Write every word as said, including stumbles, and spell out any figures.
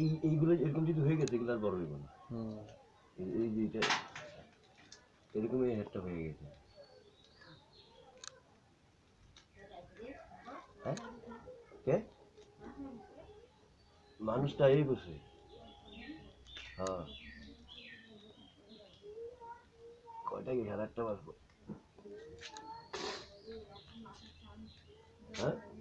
এই এইগুলো এরকম যদি হয়ে গেছে এগুলো আর বড় হইব না। এই যে এটা এরকম এই হেডটা হয়ে গেছে। হ্যাঁ কে মানুষটা এই বসে। হ্যাঁ কয়টা কি সাড়ে আটটা বাজবো। হ্যাঁ